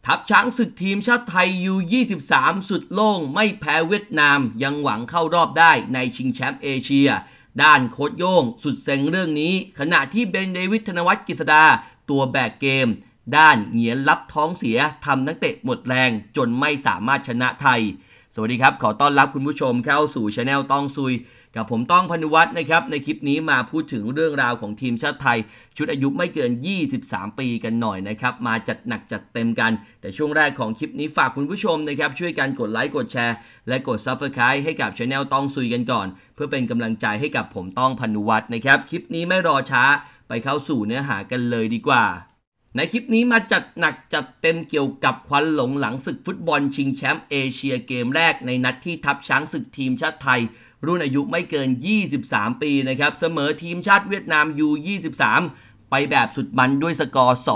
ทัพช้างศึกทีมชาติไทยU23สุดโล่งไม่แพ้เวียดนามยังหวังเข้ารอบได้ในชิงแชมป์เอเชียด้านโค้ชโย่งสุดเซ็งเรื่องนี้ขณะที่เบนเดวิดธนวัฒน์กฤษดาตัวแบกเกมด้านเหงียนรับท้องเสียทำนักเตะหมดแรงจนไม่สามารถชนะไทยสวัสดีครับขอต้อนรับคุณผู้ชมเข้าสู่ Channel ต้องซุยกับผมต้องพนุวัฒน์นะครับในคลิปนี้มาพูดถึงเรื่องราวของทีมชาติไทยชุดอายุไม่เกิน23ปีกันหน่อยนะครับมาจัดหนักจัดเต็มกันแต่ช่วงแรกของคลิปนี้ฝากคุณผู้ชมนะครับช่วยกันกดไลค์กดแชร์และกด Subscribe ให้กับ Channel ต้องซุยกันก่อนเพื่อเป็นกำลังใจให้กับผมต้องพนุวัฒน์นะครับคลิปนี้ไม่รอช้าไปเข้าสู่เนื้อหากันเลยดีกว่าในคลิปนี้มาจัดหนักจัดเต็มเกี่ยวกับควันหลงหลังศึกฟุตบอลชิงแชมป์เอเชียเกมแรกในนัดที่ทัพช้างศึกทีมชาติไทยรุ่นอายุไม่เกิน23ปีนะครับเสมอทีมชาติเวียดนาม U23 ไปแบบสุดมันด้วยสกอร์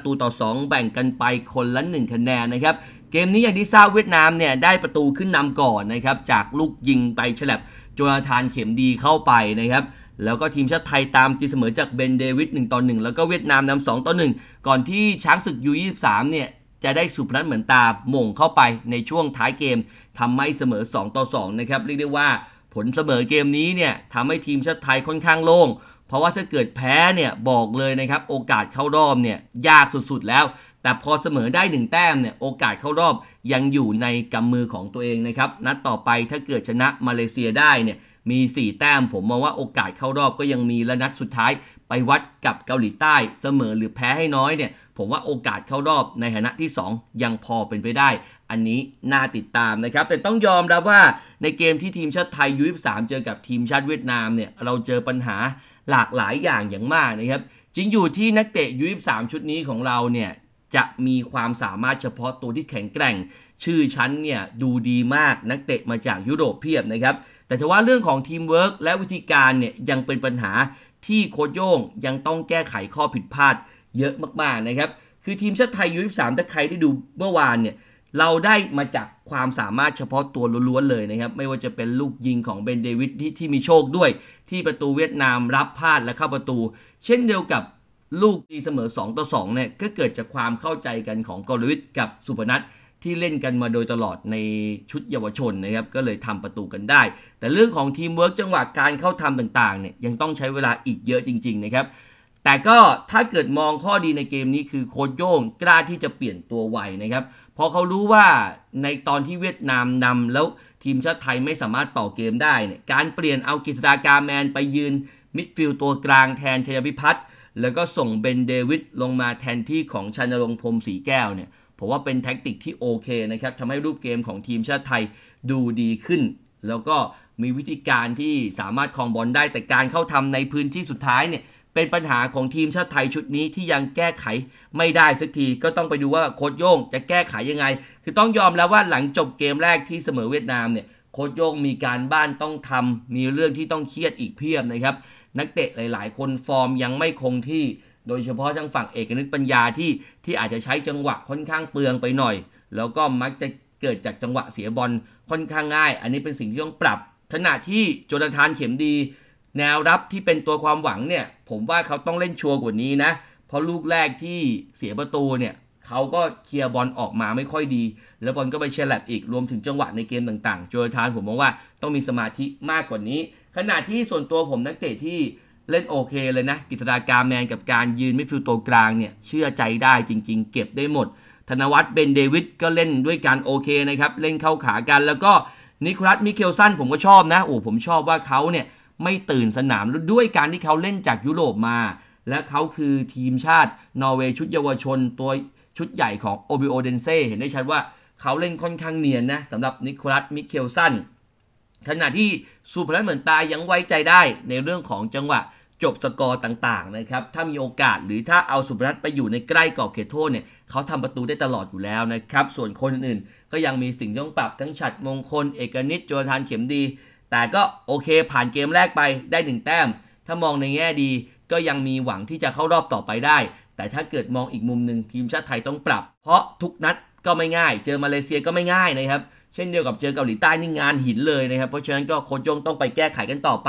2-2แบ่งกันไปคนละ1คะแนนนะครับเกมนี้อย่างที่ทราบเวียดนามเนี่ยได้ประตูขึ้นนำก่อนนะครับจากลูกยิงไปฉลับโจนาธานเข็มดีเข้าไปนะครับแล้วก็ทีมชาติไทยตามตีเสมอจากเบนเดวิด1-1แล้วก็เวียดนามนำ2-1ก่อนที่ช้างศึก U23 เนี่ยจะได้สุพนัทเหมือนตาหม่งเข้าไปในช่วงท้ายเกมทำให้เสมอ2-2นะครับเรียกได้ว่าผลเสมอเกมนี้เนี่ยทำให้ทีมชาติไทยค่อนข้างโล่งเพราะว่าถ้าเกิดแพ้เนี่ยบอกเลยนะครับโอกาสเข้ารอบเนี่ยยากสุดๆแล้วแต่พอเสมอได้1แต้มเนี่ยโอกาสเข้ารอบยังอยู่ในกำมือของตัวเองนะครับนัดต่อไปถ้าเกิดชนะมาเลเซียได้เนี่ยมี4แต้มผมมองว่าโอกาสเข้ารอบก็ยังมีและนัดสุดท้ายไปวัดกับเกาหลีใต้เสมอหรือแพ้ให้น้อยเนี่ยผมว่าโอกาสเข้ารอบในฐานะที่2ยังพอเป็นไปได้อันนี้น่าติดตามนะครับแต่ต้องยอมรับว่าในเกมที่ทีมชาติไทย U23 เจอกับทีมชาติเวียดนามเนี่ยเราเจอปัญหาหลากหลายอย่างมากนะครับจริงอยู่ที่นักเตะ U23 ชุดนี้ของเราเนี่ยจะมีความสามารถเฉพาะตัวที่แข็งแกร่งชื่อชั้นเนี่ยดูดีมากนักเตะมาจากยุโรปเพียบนะครับแต่ถ้าว่าเรื่องของทีมเวิร์กและวิธีการเนี่ยยังเป็นปัญหาที่โค้ชโย่งยังต้องแก้ไขข้อผิดพลาดเยอะมากๆนะครับคือทีมชาติไทย U23 ถ้าใครได้ดูเมื่อวานเนี่ยเราได้มาจากความสามารถเฉพาะตัวล้วนๆเลยนะครับไม่ว่าจะเป็นลูกยิงของเบนเดวิดที่มีโชคด้วยที่ประตูเวียดนามรับพลาดและเข้าประตูเช่นเดียวกับลูกตีเสมอ2-2เนี่ยก็เกิดจากความเข้าใจกันของกรวิทย์กับสุพนัทที่เล่นกันมาโดยตลอดในชุดเยาวชนนะครับก็เลยทำประตูกันได้แต่เรื่องของทีมเวิร์กจังหวะการเข้าทำต่างๆเนี่ยยังต้องใช้เวลาอีกเยอะจริงๆนะครับแต่ก็ถ้าเกิดมองข้อดีในเกมนี้คือโค้ชโย่งกล้าที่จะเปลี่ยนตัวไวนะครับเพราะเขารู้ว่าในตอนที่เวียดนามนำแล้วทีมชาติไทยไม่สามารถต่อเกมได้เนี่ยการเปลี่ยนเอากฤษฎากาแมนไปยืนมิดฟิลด์ตัวกลางแทนชัยพิพัฒน์แล้วก็ส่งเบนเดวิดลงมาแทนที่ของชัยนรงค์พรหมศรีแก้วเนี่ยผมว่าเป็นแท็กติกที่โอเคนะครับทำให้รูปเกมของทีมชาติไทยดูดีขึ้นแล้วก็มีวิธีการที่สามารถครองบอลได้แต่การเข้าทำในพื้นที่สุดท้ายเนี่ยเป็นปัญหาของทีมชาติไทยชุดนี้ที่ยังแก้ไขไม่ได้สักทีก็ต้องไปดูว่าโค้ชโย่งจะแก้ไขยังไงคือต้องยอมแล้วว่าหลังจบเกมแรกที่เสมอเวียดนามเนี่ยโค้ชโย่งมีการบ้านต้องทำมีเรื่องที่ต้องเครียดอีกเพียบนะครับนักเตะหลายๆคนฟอร์มยังไม่คงที่โดยเฉพาะทางฝั่งเอกนิตปัญญาที่อาจจะใช้จังหวะค่อนข้างเปลืองไปหน่อยแล้วก็มักจะเกิดจากจังหวะเสียบอลค่อนข้างง่ายอันนี้เป็นสิ่งที่ต้องปรับขณะที่โจนาธานเข็มดีแนวรับที่เป็นตัวความหวังเนี่ยผมว่าเขาต้องเล่นชัวร์กว่านี้นะเพราะลูกแรกที่เสียประตูเนี่ยเขาก็เคลียร์บอลออกมาไม่ค่อยดีแล้วบอลก็ไปเชลแลบอีกรวมถึงจังหวะในเกมต่างๆโจนาธานผมมองว่าต้องมีสมาธิมากกว่านี้ขณะที่ส่วนตัวผมนักเตะที่เล่นโอเคเลยนะกฤษฎากาแมนกับการยืนมิดฟิลด์ตัวกลางเนี่ยเชื่อใจได้จริงๆเก็บได้หมดธนวัฒน์เบนเดวิดก็เล่นด้วยกันโอเคนะครับเล่นเข้าขากันแล้วก็นิโคลัสมิเคลสันผมก็ชอบนะผมชอบว่าเขาเนี่ยไม่ตื่นสนามด้วยการที่เขาเล่นจากยุโรปมาและเขาคือทีมชาตินอร์เวย์ชุดเยาวชนตัวชุดใหญ่ของโอบิโอเดนเซ่เห็นได้ชัดว่าเขาเล่นค่อนข้างเนียนนะสำหรับนิโคลัสมิเคลสันขณะที่สุพนัทเหมือนตายังไว้ใจได้ในเรื่องของจังหวะจบสกอร์ต่างๆนะครับถ้ามีโอกาสหรือถ้าเอาสุพนัทไปอยู่ในใกล้กรอบเขตโทษเนี่ยเขาทำประตูได้ตลอดอยู่แล้วนะครับส่วนคนอื่นๆก็ยังมีสิ่งที่ต้องปรับทั้งฉัตรมงคลเอกนิตโจนาธานเข็มดีแต่ก็โอเคผ่านเกมแรกไปได้1แต้มถ้ามองในแง่ดีก็ยังมีหวังที่จะเข้ารอบต่อไปได้แต่ถ้าเกิดมองอีกมุมหนึ่งทีมชาติไทยต้องปรับเพราะทุกนัดก็ไม่ง่ายเจอมาเลเซียก็ไม่ง่ายนะครับเช่นเดียวกับเจอเกาหลีใต้นี่งานหินเลยนะครับเพราะฉะนั้นก็โค้ชโย่งต้องไปแก้ไขกันต่อไป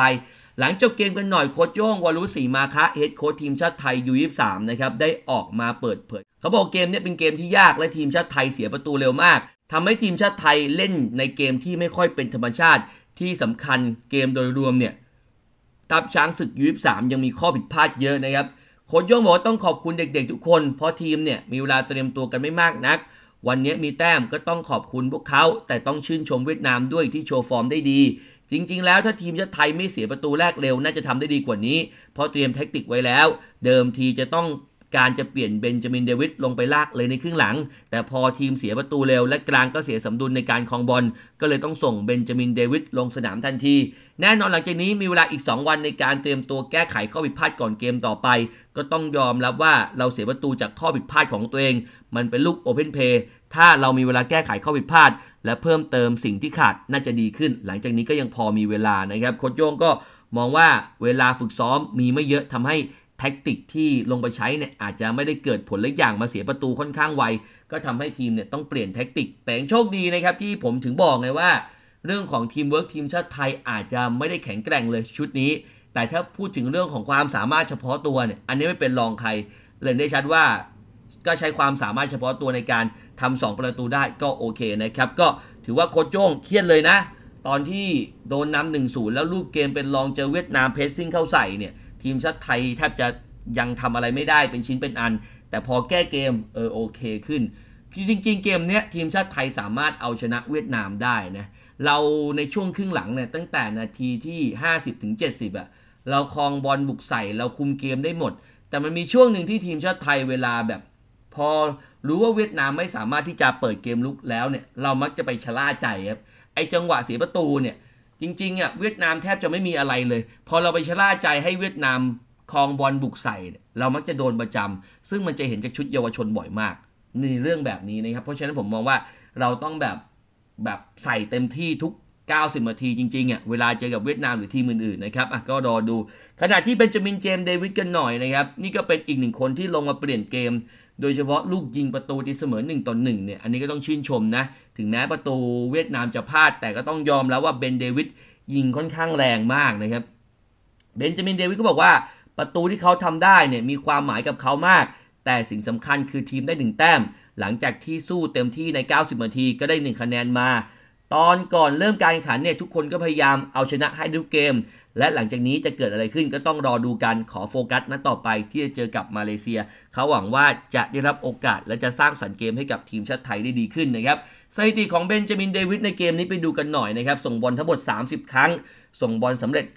หลังจบเกมกันหน่อยโค้ชโย่งวรุษศรีมาคะเฮดโค้ชทีมชาติไทย U23 นะครับได้ออกมาเปิดเผยเขาบอกเกมนี้เป็นเกมที่ยากและทีมชาติไทยเสียประตูเร็วมากทำให้ทีมชาติไทยเล่นในเกมที่ไม่ค่อยเป็นธรรมชาติที่สำคัญเกมโดยรวมเนี่ยทัพช้างศึก U23 ยังมีข้อผิดพลาดเยอะนะครับโค้ชโย่งบอกว่าต้องขอบคุณเด็กๆทุกคนเพราะทีมเนี่ยมีเวลาเตรียมตัวกันไม่มากนักวันนี้มีแต้มก็ต้องขอบคุณพวกเขาแต่ต้องชื่นชมเวียดนามด้วยที่โชว์ฟอร์มได้ดีจริงๆแล้วถ้าทีมชาติไทยไม่เสียประตูแรกเร็วน่าจะทำได้ดีกว่านี้เพราะเตรียมแท็กติกไว้แล้วเดิมทีจะต้องการจะเปลี่ยนเบนจามินเดวิดลงไปลากเลยในครึ่งหลังแต่พอทีมเสียประตูเร็วและกลางก็เสียสมดุลในการครองบอลก็เลยต้องส่งเบนจามินเดวิดลงสนามทันทีแน่นอนหลังจากนี้มีเวลาอีก2วันในการเตรียมตัวแก้ไขข้อผิดพลาดก่อนเกมต่อไปก็ต้องยอมรับว่าเราเสียประตูจากข้อผิดพลาดของตัวเองมันเป็นลูกโอเพนเพย์ถ้าเรามีเวลาแก้ไขข้อผิดพลาดและเพิ่มเติมสิ่งที่ขาดน่าจะดีขึ้นหลังจากนี้ก็ยังพอมีเวลานะครับโค้ชโย่งก็มองว่าเวลาฝึกซ้อมมีไม่เยอะทำให้แท็กติกที่ลงไปใช้เนี่ยอาจจะไม่ได้เกิดผลและอย่างมาเสียประตูค่อนข้างไวก็ทำให้ทีมเนี่ยต้องเปลี่ยนแท็กติกแต่โชคดีนะครับที่ผมถึงบอกไงว่าเรื่องของทีมเวิร์กทีมชาติไทยอาจจะไม่ได้แข็งแกร่งเลยชุดนี้แต่ถ้าพูดถึงเรื่องของความสามารถเฉพาะตัวเนี่ยอันนี้ไม่เป็นรองใครเล่นได้ชัดว่าก็ใช้ความสามารถเฉพาะตัวในการทำ2ประตูได้ก็โอเคนะครับก็ถือว่าโค้ชโย่งเครียดเลยนะตอนที่โดนนำ 1-0 แล้วรูปเกมเป็นรองเจอเวียดนามเพรสซิ่งเข้าใส่เนี่ยทีมชาติไทยแทบจะยังทำอะไรไม่ได้เป็นชิ้นเป็นอันแต่พอแก้เกมโอเคขึ้นคือจริงๆเกมเนี้ยทีมชาติไทยสามารถเอาชนะเวียดนามได้นะเราในช่วงครึ่งหลังเนี่ยตั้งแต่นาทีที่50-70เราครองบอลบุกใส่เราคุมเกมได้หมดแต่มันมีช่วงหนึ่งที่ทีมชาติไทยเวลาแบบพอรู้ว่าเวียดนามไม่สามารถที่จะเปิดเกมลุกแล้วเนี่ยเรามักจะไปชะล่าใจครับไอ้จังหวะเสียประตูเนี่ยจริงๆเวียดนามแทบจะไม่มีอะไรเลยพอเราไปชะล่าใจให้เวียดนามครองบอลบุกใส่เรามักจะโดนประจำซึ่งมันจะเห็นจากชุดเยาวชนบ่อยมากในเรื่องแบบนี้นะครับเพราะฉะนั้นผมมองว่าเราต้องแบบใส่เต็มที่ทุก90นาทีจริงๆเวลาเจอกับเวียดนามหรือทีมอื่นๆนะครับก็รอดูขณะที่เบนจามินเจมส์เดวิดกันหน่อยนะครับนี่ก็เป็นอีกหนึ่งคนที่ลงมาเปลี่ยนเกมโดยเฉพาะลูกยิงประตูที่เสมอ1-1เนี่ยอันนี้ก็ต้องชื่นชมนะถึงแม้ประตูเวียดนามจะพลาดแต่ก็ต้องยอมแล้วว่าเบนเดวิดยิงค่อนข้างแรงมากนะครับเบนจามินเดวิดก็บอกว่าประตูที่เขาทำได้เนี่ยมีความหมายกับเขามากแต่สิ่งสำคัญคือทีมได้1แต้มหลังจากที่สู้เต็มที่ใน90นาทีก็ได้1คะแนนมาตอนก่อนเริ่มการแข่งขันเนี่ยทุกคนก็พยายามเอาชนะให้ทุกเกมและหลังจากนี้จะเกิดอะไรขึ้นก็ต้องรอดูกันขอโฟกัสนัดต่อไปที่จะเจอกับมาเลเซียเขาหวังว่าจะได้รับโอกาสและจะสร้างสรรค์เกมให้กับทีมชาติไทยได้ดีขึ้นนะครับสถิติของเบนจามินเดวิดในเกมนี้ไปดูกันหน่อยนะครับส่งบอลทั้งหมด30ครั้งส่งบอลสำเร็จ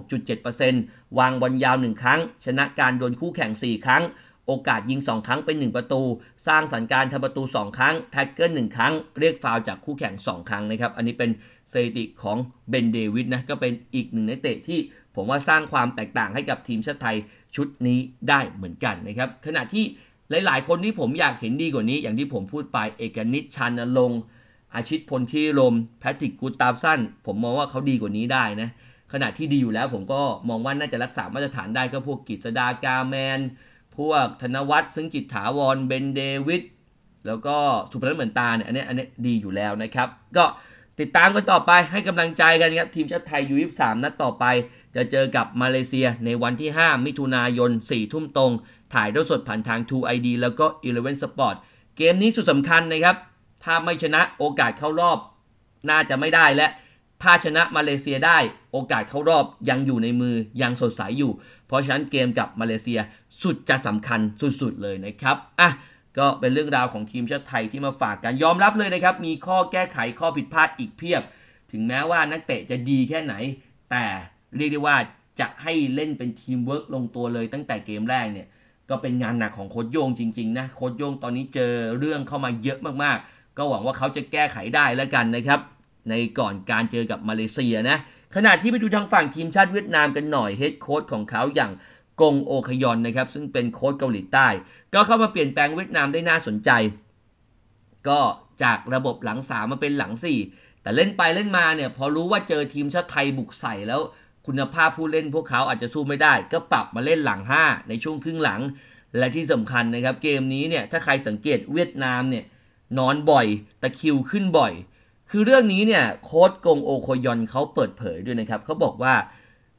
96.7% วางบอลยาว1ครั้งชนะการดวลคู่แข่ง4ครั้งโอกาสยิง2ครั้งเป็น1ประตูสร้างสรรค์การทำประตู2ครั้งแท็กเกิล1ครั้งเรียกฟาวล์จากคู่แข่ง2ครั้งนะครับอันนี้เป็นสถิติของเบนเดวิดนะก็เป็นอีกหนึ่งนักเตะที่ผมว่าสร้างความแตกต่างให้กับทีมชาติไทยชุดนี้ได้เหมือนกันนะครับขณะที่หลายๆคนที่ผมอยากเห็นดีกว่านี้อย่างที่ผมพูดไปเอกนิช ชานรงค์อาชิตพลที่ลมแพทริกกูตาฟสันผมมองว่าเขาดีกว่านี้ได้นะขณะที่ดีอยู่แล้วผมก็มองว่าน่าจะรักษามาตรฐานได้ก็พวกกฤษดากาแมนพวกธนวัฒน์ซึ่งจิตถาวรเบนเดวิดแล้วก็สุพนัทเหมือนตาเนี่ยอันนี้ดีอยู่แล้วนะครับก็ติดตามกันต่อไปให้กำลังใจกันครับทีมชาติไทย U23 นัดต่อไปจะเจอกับมาเลเซียในวันที่5มิถุนายน 4 ทุ่มตรงถ่ายทอดสดผ่านทาง True ID แล้วก็ Eleven Sport เกมนี้สุดสำคัญนะครับถ้าไม่ชนะโอกาสเข้ารอบน่าจะไม่ได้และถ้าชนะมาเลเซียได้โอกาสเข้ารอบยังอยู่ในมือยังสดใสอยู่เพราะฉะนั้นเกมกับมาเลเซียสุดจะสำคัญสุดๆเลยนะครับก็เป็นเรื่องราวของทีมชาติไทยที่มาฝากกันยอมรับเลยนะครับมีข้อแก้ไขข้อผิดพลาดอีกเพียบถึงแม้ว่านักเตะจะดีแค่ไหนแต่เรียกได้ว่าจะให้เล่นเป็นทีมเวิร์กลงตัวเลยตั้งแต่เกมแรกเนี่ยก็เป็นงานหนักของโค้ชโย่งจริงๆนะโค้ชโย่งตอนนี้เจอเรื่องเข้ามาเยอะมากๆก็หวังว่าเขาจะแก้ไขได้แล้วกันนะครับในก่อนการเจอกับมาเลเซียนะขณะที่ไปดูทางฝั่งทีมชาติเวียดนามกันหน่อยเฮดโค้ชของเขาอย่างกงโอคยอนนะครับซึ่งเป็นโค้ชเกาหลีใต้ก็เข้ามาเปลี่ยนแปลงเวียดนามได้น่าสนใจก็จากระบบหลัง3มาเป็นหลัง4แต่เล่นไปเล่นมาเนี่ยพอรู้ว่าเจอทีมชาติไทยบุกใส่แล้วคุณภาพผู้เล่นพวกเขาอาจจะสู้ไม่ได้ก็ปรับมาเล่นหลัง5ในช่วงครึ่งหลังและที่สำคัญนะครับเกมนี้เนี่ยถ้าใครสังเกตเวียดนามเนี่ยนอนบ่อยตะคิวขึ้นบ่อยคือเรื่องนี้เนี่ยโค้ชกงโอโคยอนเขาเปิดเผยด้วยนะครับเขาบอกว่า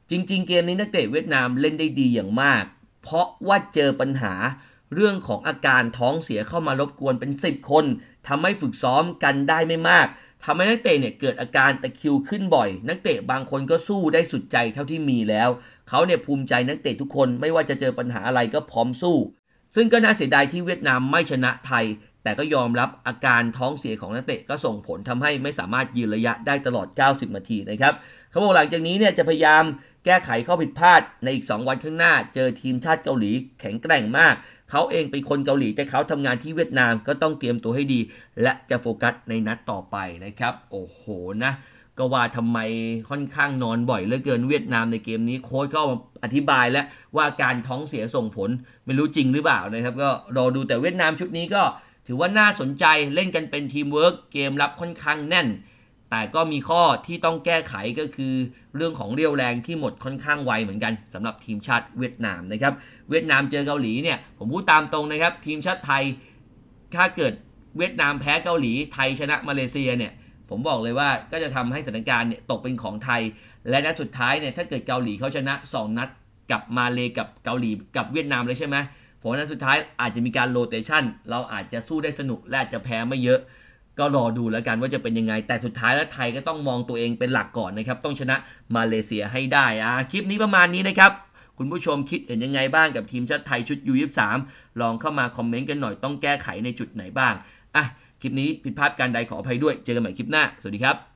จริงๆเกมนี้นักเตะเวียดนามเล่นได้ดีอย่างมากเพราะว่าเจอปัญหาเรื่องของอาการท้องเสียเข้ามารบกวนเป็น10 คนทำให้ฝึกซ้อมกันได้ไม่มากทำให้นักเตะเนี่ยเกิดอาการตะคริวขึ้นบ่อยนักเตะบางคนก็สู้ได้สุดใจเท่าที่มีแล้วเขาเนี่ยภูมิใจนักเตะทุกคนไม่ว่าจะเจอปัญหาอะไรก็พร้อมสู้ซึ่งก็น่าเสียดายที่เวียดนามไม่ชนะไทยแต่ก็ยอมรับอาการท้องเสียของนักเตะก็ส่งผลทำให้ไม่สามารถยืนระยะได้ตลอด90 นาทีนะครับเขาบอกหลังจากนี้เนี่ยจะพยายามแก้ไขข้อผิดพลาดในอีก2 วันข้างหน้าเจอทีมชาติเกาหลีแข็งแกร่งมากเขาเองเป็นคนเกาหลีแต่เขาทำงานที่เวียดนามก็ต้องเตรียมตัวให้ดีและจะโฟกัสในนัดต่อไปนะครับโอ้โหนะก็ว่าทำไมค่อนข้างนอนบ่อยเหลือเกินเวียดนามในเกมนี้โค้ชก็อธิบายแล้วว่าการท้องเสียส่งผลไม่รู้จริงหรือเปล่านะครับก็รอดูแต่เวียดนามชุดนี้ก็ถือว่าน่าสนใจเล่นกันเป็นทีมเวิร์กเกมรับค่อนข้างแน่นแต่ก็มีข้อที่ต้องแก้ไขก็คือเรื่องของเรี่ยวแรงที่หมดค่อนข้างไวเหมือนกันสำหรับทีมชาติเวียดนามนะครับเวียดนามเจอเกาหลีเนี่ยผมพูดตามตรงนะครับทีมชาติไทยถ้าเกิดเวียดนามแพ้เกาหลีไทยชนะมาเลเซียเนี่ยผมบอกเลยว่าก็จะทำให้สถานการณ์เนี่ยตกเป็นของไทยและนัดสุดท้ายเนี่ยถ้าเกิดเกาหลีเขาชนะ2 นัดกับมาเลกับเกาหลีกับเวียดนามเลยใช่ไหมผมว่านัดสุดท้ายอาจจะมีการโรเตชันเราอาจจะสู้ได้สนุกและอาจจะแพ้ไม่เยอะก็รอดูแล้วกันว่าจะเป็นยังไงแต่สุดท้ายแล้วไทยก็ต้องมองตัวเองเป็นหลักก่อนนะครับต้องชนะมาเลเซียให้ได้คลิปนี้ประมาณนี้นะครับคุณผู้ชมคิดเห็นยังไงบ้างกับทีมชาติไทยชุด U23 ลองเข้ามาคอมเมนต์กันหน่อยต้องแก้ไขในจุดไหนบ้างคลิปนี้ผิดพลาดการใดขออภัยด้วยเจอกันใหม่คลิปหน้าสวัสดีครับ